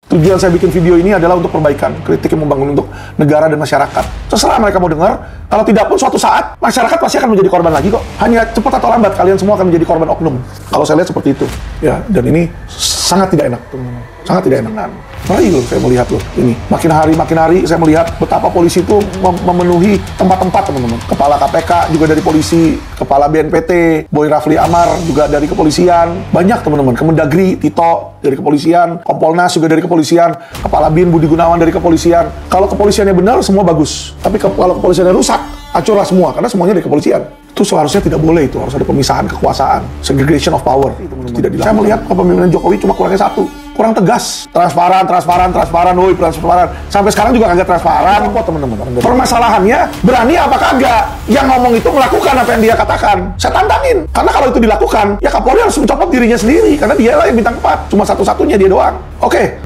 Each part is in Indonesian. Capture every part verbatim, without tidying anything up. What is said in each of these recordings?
Tujuan saya bikin video ini adalah untuk perbaikan, kritik yang membangun untuk negara dan masyarakat. Terserah mereka mau dengar, kalau tidak pun suatu saat, masyarakat pasti akan menjadi korban lagi kok. Hanya cepat atau lambat, kalian semua akan menjadi korban oknum. Kalau saya lihat seperti itu. Ya, dan ini sangat tidak enak, teman-teman. Sangat tidak enak. Mari loh, saya melihat loh, ini. Makin hari, makin hari, saya melihat betapa polisi itu mem- memenuhi tempat-tempat, teman-teman. Kepala K P K juga dari polisi, Kepala B N P T, Boy Rafli Amar juga dari kepolisian. Banyak, teman-teman. Kemendagri, Tito dari kepolisian, Kompolnas juga dari kepolisian, Kepala B I N Budi Gunawan dari kepolisian. Kalau kepolisiannya benar, semua bagus. Tapi ke- kalau kepolisiannya rusak, hancurlah semua, karena semuanya dari kepolisian. Itu seharusnya tidak boleh, itu harus ada pemisahan kekuasaan, segregation of power. Itu tidak dilakukan. Saya melihat kepemimpinan Jokowi cuma kurangnya satu, kurang tegas, transparan, transparan, transparan, woi, transparan. Sampai sekarang juga kagak transparan kok, teman-teman. Permasalahannya, berani apa kagak? Yang ngomong itu melakukan apa yang dia katakan. Saya tantangin, karena kalau itu dilakukan, ya Kapolri harus mencopot dirinya sendiri, karena dia lah yang bintang empat, cuma satu-satunya dia doang. Oke.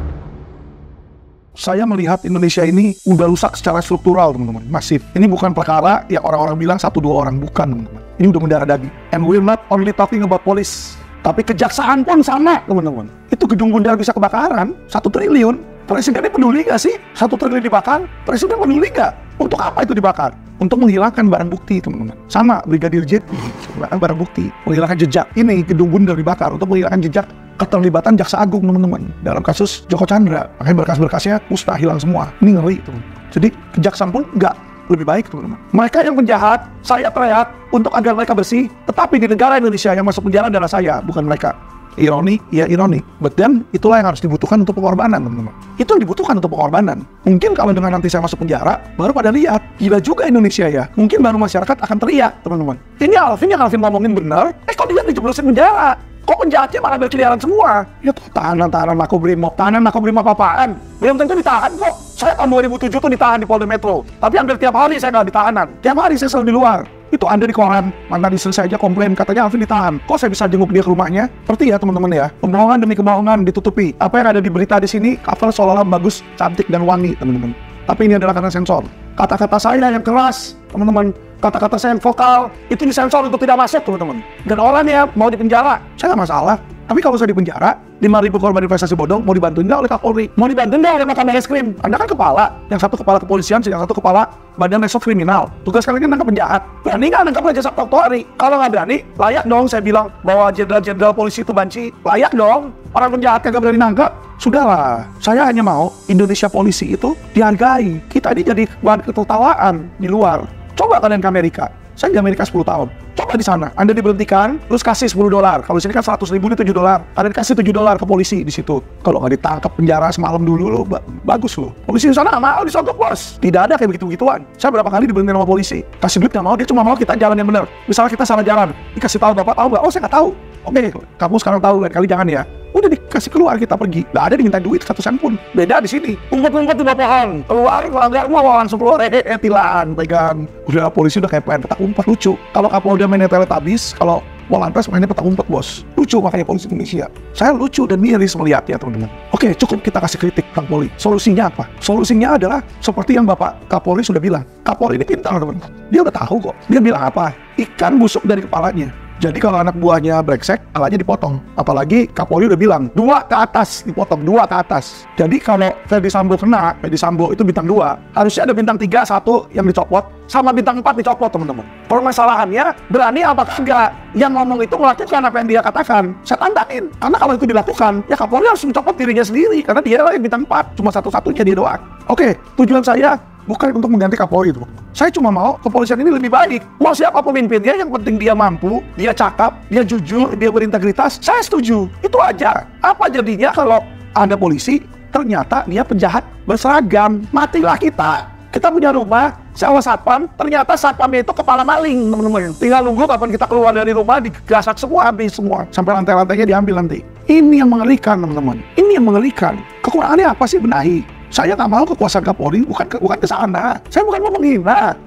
Saya melihat Indonesia ini udah rusak secara struktural, teman-teman, masif. Ini bukan perkara yang orang-orang bilang satu dua orang, bukan, teman-teman. Ini udah mendarah daging. And we're not only talking about police, tapi kejaksaan pun sama, teman-teman. Itu gedung bundar bisa kebakaran, satu triliun. Presidennya peduli nggak sih? Satu triliun dibakar? Presiden peduli nggak? Untuk apa itu dibakar? Untuk menghilangkan barang bukti, teman-teman. Sama, Brigadir J, barang bukti, menghilangkan jejak. Ini gedung bundar dibakar untuk menghilangkan jejak keterlibatan Jaksa Agung, teman-teman, dalam kasus Joko Chandra. Makanya berkas-berkasnya musnah, hilang semua. Ini ngeri, teman. Jadi kejaksaan pun nggak lebih baik, teman-teman. Mereka yang penjahat, saya teriak untuk agar mereka bersih. Tetapi di negara Indonesia yang masuk penjara adalah saya, bukan mereka. Ironi, ya ironi. But then, itulah yang harus dibutuhkan untuk pengorbanan, teman-teman. Itu yang dibutuhkan untuk pengorbanan. Mungkin kalau dengan nanti saya masuk penjara, baru pada lihat, gila juga Indonesia ya. Mungkin baru masyarakat akan teriak, teman-teman. Ini Alvin yang Alvin ngomongin benar, eh kok dia dijeblosin penjara? Kok penjahatnya malah berkeliaran semua? Ya tuh, tahanan-tahanan Makobrimob, tahanan Makobrimob apaan? Belum tentu ditahan kok. Saya tahun dua ribu tujuh tuh ditahan di Polda Metro. Tapi hampir tiap hari saya nggak ditahanan. Tiap hari saya selalu di luar. Itu Anda di koran, mantan istri saya aja komplain, katanya Alvin ditahan. Kok saya bisa jenguk dia ke rumahnya? Seperti ya teman-teman ya, pembohongan demi kebohongan ditutupi. Apa yang ada di berita di sini, cover seolah-olah bagus, cantik, dan wangi, teman-teman. Tapi ini adalah karena sensor. Kata-kata saya yang keras, teman-teman. Kata-kata saya yang vokal, itu disensor untuk tidak masuk, teman-teman. Dan orangnya mau dipenjara, saya nggak masalah. Tapi kalau saya dipenjara, lima ribu korban investasi bodong mau dibantuin nggak oleh Kapolri? Mau dibantuin nggak oleh Mahkamah Eskrim? Anda kan kepala, yang satu kepala kepolisian, yang satu kepala Badan Reserse Kriminal. Tugas kalian kan nangkap penjahat. Berani nggak nangkap Raja Sabta Oktohari? Kalau nggak berani, layak dong saya bilang bahwa jenderal-jenderal polisi itu banci. Layak dong. Orang penjahat kagak berani nangkap. Sudahlah, saya hanya mau Indonesia polisi itu dihargai. Kita ini jadi bahan ketertawaan di luar. Coba kalian ke Amerika. Saya di Amerika sepuluh tahun. Coba di sana, Anda diberhentikan, terus kasih sepuluh dolar. Kalau di sini kan seratus ribu, ini tujuh dolar. Anda dikasih tujuh dolar ke polisi di situ. Kalau nggak ditangkap penjara semalam dulu, lo ba- bagus loh. Polisi di sana nggak mau disogok, bos. Tidak ada kayak begitu-begituan. Saya berapa kali diberhentiin sama polisi. Kasih duit nggak mau, dia cuma mau kita jalan yang benar. Misalnya kita salah jalan, dikasih tahu bapak, tahu nggak? Oh, saya nggak tahu. Oke, kamu sekarang tahu, lain kali jangan ya. Udah dikasih keluar, kita pergi. Nggak ada diminta duit satu sen pun. Beda di sini. Umpet-umpet di pohon. Keluar, nggak mau langsung keluar. Eh, eh, tilaan, pegang. Udah polisi udah kayak pengen petak umpet, lucu. Kalau Kapolda mainnya Teletubbies, kalau Polantas mainnya petak umpet, bos. Lucu makanya polisi Indonesia. Saya lucu dan miris melihat ya, teman-teman. Oke, cukup kita kasih kritik tentang Polri. Solusinya apa? Solusinya adalah seperti yang Bapak Kapolri sudah bilang. Kapolri ini pintar, teman-teman. Dia udah tahu kok. Dia bilang apa? Ikan busuk dari kepalanya. Jadi kalau anak buahnya brengsek, palanya dipotong. Apalagi Kapolri udah bilang, dua ke atas dipotong, dua ke atas. Jadi kalau Ferdi Sambo kena, Ferdi Sambo itu bintang dua, harusnya ada bintang tiga, satu yang dicopot, sama bintang empat dicopot, teman-teman. Permasalahannya, berani apa enggak? Yang ngomong itu melakukan apa yang dia katakan. Saya tantangin. Karena kalau itu dilakukan, ya Kapolri harus mencopot dirinya sendiri. Karena dia lah yang bintang empat, cuma satu-satunya dia doang. Oke, tujuan saya bukan untuk mengganti Kapolri itu. Saya cuma mau kepolisian ini lebih baik. Mau siapa pemimpinnya, yang penting dia mampu, dia cakap, dia jujur, dia berintegritas. Saya setuju. Itu aja. Apa jadinya kalau ada polisi, ternyata dia penjahat berseragam? Matilah kita. Kita punya rumah, sewa satpam, ternyata satpamnya itu kepala maling, teman-teman. Tinggal nunggu kapan kita keluar dari rumah, digasak semua, habis semua. Sampai lantai-lantainya diambil nanti. Ini yang mengerikan, teman-teman. Ini yang mengerikan. Kekurangannya apa sih? Benahi. Saya nggak mau kekuasaan Kapolri, bukan ke, bukan ke sana. Saya bukan mau menghina.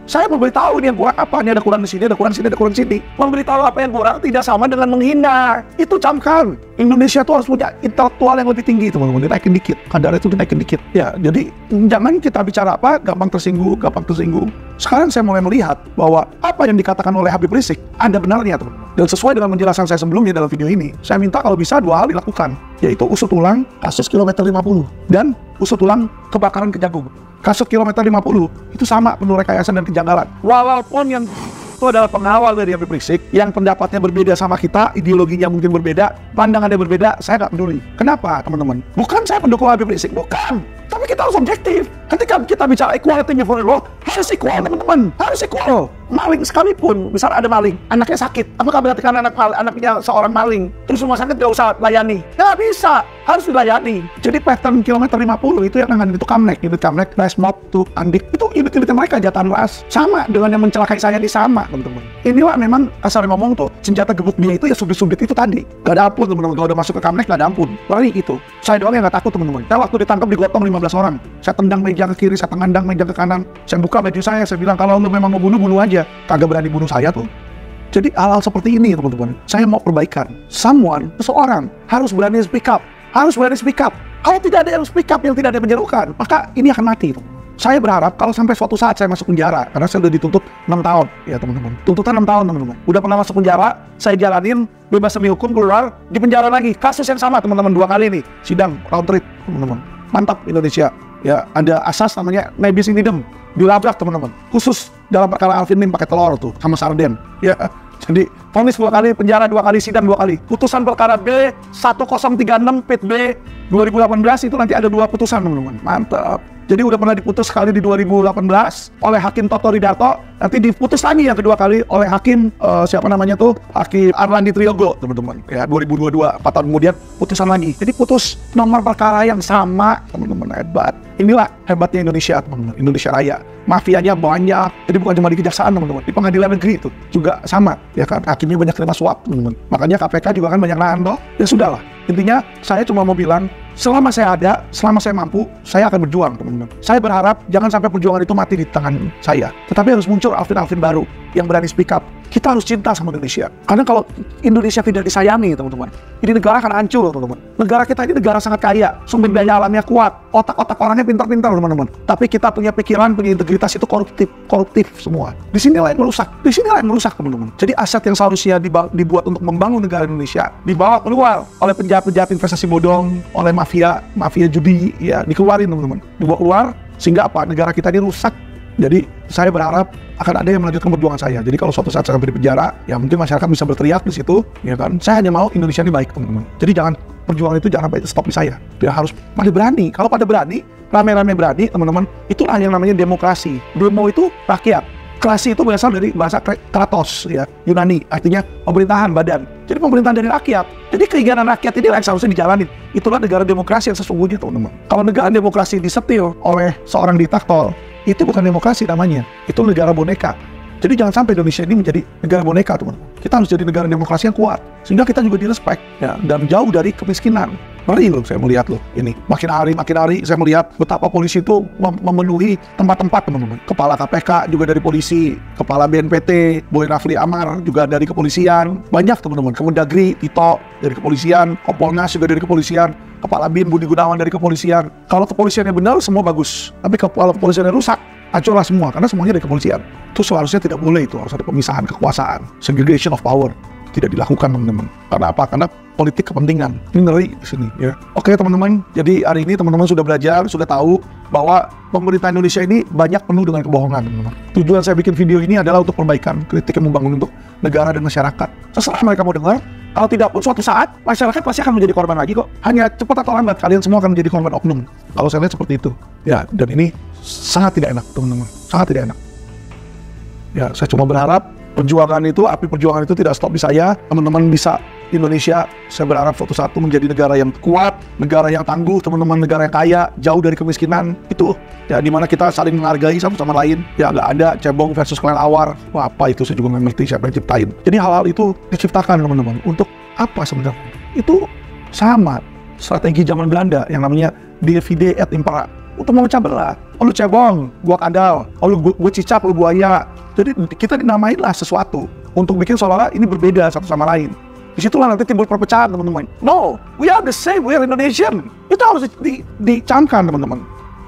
Saya memberitahu ini yang kurang apa, ini ada kurang di sini, ada kurang di sini, ada kurang di sini. Memberitahu apa yang kurang tidak sama dengan menghina. Itu camkan. Indonesia tuh harus punya intelektual yang lebih tinggi, teman-teman. Dinaikin dikit, kadarnya itu dinaikin dikit. Ya, jadi jangan kita bicara apa, gampang tersinggung, gampang tersinggung. Sekarang saya mulai melihat bahwa apa yang dikatakan oleh Habib Rizik ada benarnya, teman-teman. Dan sesuai dengan penjelasan saya sebelumnya dalam video ini, saya minta kalau bisa dua hal dilakukan, yaitu usut ulang kasus kilometer lima puluh dan usut ulang kebakaran Kejagung. Kasus kilometer lima puluh itu sama penuh rekayasa dan kejanggalan. Walaupun yang itu adalah pengawal dari Habib Rizik yang pendapatnya berbeda sama kita, ideologinya mungkin berbeda, pandangannya berbeda, saya nggak peduli. Kenapa, teman-teman? Bukan saya pendukung Habib Rizik, bukan. Tapi kita harus objektif. Ketika kita bicara equality for the law, harus equal, teman-teman. Harus equal. Maling sekalipun, misal ada maling, anaknya sakit, apakah berarti karena anak anaknya seorang maling, terus rumah sakit nggak usah layani? Nggak bisa, harus dilayani. Jadi pattern kilometer lima puluh itu yang nangan itu Kamnek, itu Kamnek, Resmob, tuh Andik, itu unit-unit mereka jatan ras, sama dengan yang mencelakai saya di sama, teman-teman. Inilah memang asal ngomong tuh, senjata gebuk dia itu ya subdit-subdit itu tadi. Gak ada ampun, teman-teman. Kalau udah masuk ke Kamnek gak ada ampun. Berarti itu. Saya doang yang gak takut, teman-teman. Saya waktu ditangkap digotong lima belas orang. Saya tendang meja ke kiri, saya tendang meja ke kanan. Saya buka baju saya, saya bilang kalau lu memang mau bunuh, bunuh aja. Kagak berani bunuh saya tuh. Jadi hal-hal seperti ini, teman-teman. Saya mau perbaikan. Someone, seseorang harus berani speak up. Harus berani speak up. Kalau tidak ada yang speak up, yang tidak ada yang menyerukan, maka ini akan mati, teman. Saya berharap kalau sampai suatu saat saya masuk penjara, karena saya sudah dituntut enam tahun, ya teman-teman. Tuntutan enam tahun, teman-teman. Udah pernah masuk penjara, saya jalanin, bebas demi hukum, keluar, di penjara lagi. Kasus yang sama, teman-teman, dua kali nih. Sidang, round trip, teman-teman. Mantap Indonesia. Ya, ada asas namanya nebis in idem. Dilabrak, teman-teman. Khusus dalam perkara Alvin Lim pakai telur tuh, sama sarden. Ya, jadi vonis dua kali, penjara dua kali, sidang dua kali. Putusan perkara B sepuluh tiga enam Pit B dua ribu delapan belas itu nanti ada dua putusan, teman-teman. Mantap. Jadi udah pernah diputus sekali di dua ribu delapan belas oleh Hakim Toto Ridarto, nanti diputus lagi yang kedua kali oleh Hakim uh, siapa namanya tuh Hakim Arlandi Triyogo, teman-teman. Ya dua ribu dua puluh dua, empat tahun kemudian putusan lagi. Jadi putus nomor perkara yang sama, teman-teman. Hebat. Inilah hebatnya Indonesia, teman-teman. Indonesia Raya. Mafianya banyak. Jadi bukan cuma di kejaksaan, teman-teman. Di pengadilan negeri itu juga sama, ya kan. Hakimnya banyak terima suap, teman-teman. Makanya K P K juga kan banyak nahan toh. Ya sudahlah. Intinya saya cuma mau bilang, selama saya ada, selama saya mampu, saya akan berjuang, teman-teman. Saya berharap jangan sampai perjuangan itu mati di tangan saya. Tetapi harus muncul Alvin-Alvin baru yang berani speak up. Kita harus cinta sama Indonesia. Karena kalau Indonesia tidak disayangi, teman-teman, ini negara akan hancur, teman-teman. Negara kita ini negara sangat kaya, sumber daya alamnya kuat, otak-otak orangnya pintar-pintar, teman-teman. Tapi kita punya pikiran, punya integritas itu koruptif, koruptif semua. Di sinilah yang merusak, di sinilah yang merusak, teman-teman. Jadi aset yang seharusnya dibuat untuk membangun negara Indonesia dibawa keluar oleh penjahat-penjahat investasi bodong, oleh mafia, mafia judi, ya dikeluarin, teman-teman. Dibawa keluar sehingga apa? Negara kita ini rusak. Jadi saya berharap akan ada yang melanjutkan perjuangan saya. Jadi kalau suatu saat saya sampai di penjara, ya mungkin masyarakat bisa berteriak di situ, ya kan. Saya hanya mau Indonesia ini baik, teman-teman. Jadi jangan perjuangan itu jangan sampai stop di saya. Dia harus pada berani. Kalau pada berani, rame-rame berani, teman-teman, itulah yang namanya demokrasi. Demo itu rakyat. Klasi itu berasal dari bahasa kratos, ya Yunani, artinya pemerintahan badan. Jadi pemerintahan dari rakyat. Jadi keinginan rakyat ini yang seharusnya dijalanin. Itulah negara demokrasi yang sesungguhnya, teman-teman. Kalau negara demokrasi disetil oleh seorang diktator, itu bukan demokrasi namanya, itu negara boneka. Jadi jangan sampai Indonesia ini menjadi negara boneka, teman-teman. Kita harus jadi negara demokrasi yang kuat, sehingga kita juga direspek, ya, dan jauh dari kemiskinan. Ngeri loh, saya melihat loh, ini makin hari makin hari saya melihat betapa polisi itu mem memenuhi tempat-tempat, teman-teman. Kepala K P K juga dari polisi, kepala B N P T, Boy Rafli Amar juga dari kepolisian, banyak, teman-teman. Kemendagri Tito dari kepolisian, Kompolnas juga dari kepolisian, Kepala B I N Budi Gunawan dari kepolisian. Kalau kepolisiannya benar, semua bagus. Tapi kalau kepolisiannya rusak, hancurlah semua, karena semuanya dari kepolisian. Itu seharusnya tidak boleh, itu harus ada pemisahan kekuasaan, segregation of power. Tidak dilakukan, teman-teman. Karena apa? Karena politik kepentingan. Ini ngeri di sini, ya. Oke, teman-teman. Jadi hari ini teman-teman sudah belajar, sudah tahu bahwa pemerintah Indonesia ini banyak penuh dengan kebohongan, teman-teman. Tujuan saya bikin video ini adalah untuk perbaikan, kritik yang membangun untuk negara dan masyarakat. Terserah mereka mau dengar. Kalau tidak pun suatu saat, masyarakat pasti akan menjadi korban lagi kok. Hanya cepat atau lambat, kalian semua akan menjadi korban oknum. Kalau saya lihat seperti itu. Ya, dan ini sangat tidak enak, teman-teman. Sangat tidak enak. Ya, saya cuma berharap perjuangan itu, api perjuangan itu tidak stop di saya. Teman-teman bisa Indonesia, saya berharap suatu saat itu menjadi negara yang kuat, negara yang tangguh, teman-teman, negara yang kaya, jauh dari kemiskinan. Itu ya, dimana kita saling menghargai satu sama lain. Ya, nggak ada cebong versus klan awar. Wah, apa itu, saya juga nggak ngerti siapa yang ciptain. Jadi hal-hal itu diciptakan, teman-teman, untuk apa sebenarnya? Itu sama strategi zaman Belanda yang namanya divide et impera. untuk memecah belah. Oh lu cebong, gua kadal. Oh lu gua cicak, lu buaya. Jadi kita dinamain lah sesuatu untuk bikin seolah-olah ini berbeda satu sama lain. Disitulah nanti timbul perpecahan teman-teman. No, we are the same, we are Indonesian. Itu harus di, dicamkan teman-teman.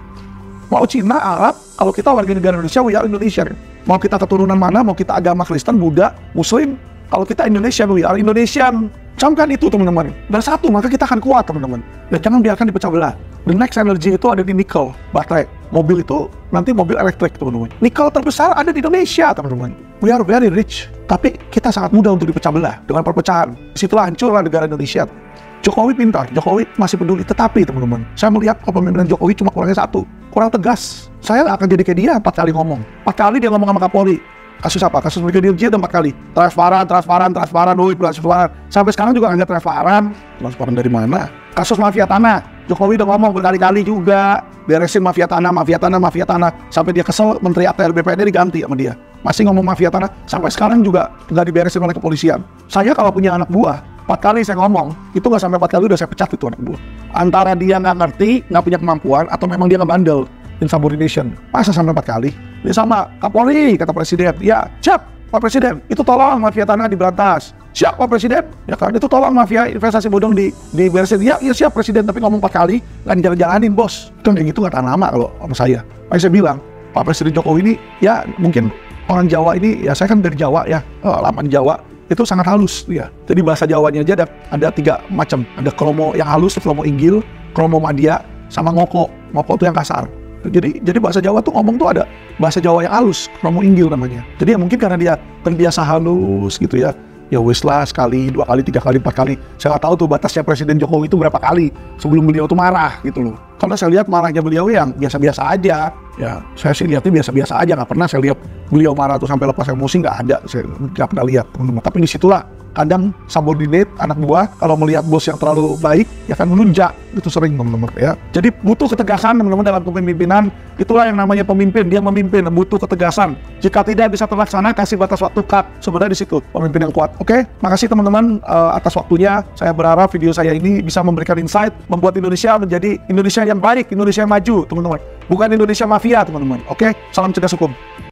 Mau Cina, Arab, kalau kita warga negara Indonesia, we are Indonesian. Mau kita keturunan mana, mau kita agama Kristen, Buddha, Muslim, kalau kita Indonesia, we are Indonesian. Camkan itu teman-teman. Dan satu, maka kita akan kuat teman-teman. Dan jangan biarkan dipecah belah. The next energy itu ada di nikel, baterai. Mobil itu nanti mobil elektrik teman-teman. Nikel terbesar ada di Indonesia teman-teman. We are very rich. Tapi kita sangat mudah untuk dipecah belah dengan perpecahan. Disitulah hancurlah negara Indonesia. Jokowi pintar, Jokowi masih peduli. Tetapi teman-teman, saya melihat kepemimpinan Jokowi cuma kurangnya satu, kurang tegas. Saya nggak akan jadi kayak dia empat kali ngomong. Empat kali dia ngomong sama Kapolri. Kasus apa? Kasus Brigadir J ada empat kali. Transparan, transparan, transparan, woi, transparan. Sampai sekarang juga nggak transparan. Transparan dari mana? Kasus mafia tanah. Jokowi udah ngomong berkali-kali juga. Beresin mafia tanah, mafia tanah, mafia tanah. Sampai dia kesel, Menteri A T R B P N diganti sama dia. Masih ngomong mafia tanah. Sampai sekarang juga nggak diberesin oleh kepolisian. Saya kalau punya anak buah, empat kali saya ngomong, itu nggak sampai empat kali udah saya pecat itu anak buah. Antara dia nggak ngerti, nggak punya kemampuan, atau memang dia nggak bandel. Insubordination. Masa sampai empat kali? Dia sama Kapolri, kata Presiden. Ya, siap Pak Presiden, itu tolong mafia tanah diberantas. Siap Pak Presiden, ya kan, itu tolong mafia investasi bodong di diberesin. Ya, ya siap Presiden, tapi ngomong empat kali, dan jalan-jalanin bos. Itu kayak gitu nggak tahan lama kalau sama saya. Makanya saya bilang, Pak Presiden Jokowi ini, ya mungkin orang Jawa ini, ya saya kan dari Jawa ya, oh, lama di Jawa, itu sangat halus ya. Jadi bahasa Jawanya aja ada, ada tiga macam. Ada kromo yang halus, kromo inggil, kromo madya, sama ngoko. Ngoko itu yang kasar. Jadi jadi bahasa Jawa tuh ngomong tuh ada bahasa Jawa yang halus, kromo inggil namanya. Jadi ya mungkin karena dia terbiasa halus gitu ya. Ya wis lah, sekali, dua kali, tiga kali, empat kali. Saya nggak tahu tuh batasnya Presiden Jokowi itu berapa kali sebelum beliau tuh marah gitu loh. Karena saya lihat marahnya beliau yang biasa-biasa aja. Ya saya sih lihatnya biasa-biasa aja, nggak pernah saya lihat beliau marah tuh sampai lepas emosi, nggak ada. Saya nggak pernah lihat teman-teman. Tapi disitulah kadang subordinate anak buah kalau melihat bos yang terlalu baik ya kan menunjak, itu sering teman-teman ya. Jadi butuh ketegasan teman-teman dalam kepemimpinan. Itulah yang namanya pemimpin, dia memimpin, butuh ketegasan. Jika tidak bisa terlaksana, kasih batas waktu, cut. Sebenarnya di situ pemimpin yang kuat. Oke, makasih teman-teman uh, atas waktunya. Saya berharap video saya ini bisa memberikan insight, membuat Indonesia menjadi Indonesia yang baik, Indonesia yang maju teman-teman, bukan Indonesia mafia teman-teman. Oke, salam cerdas hukum.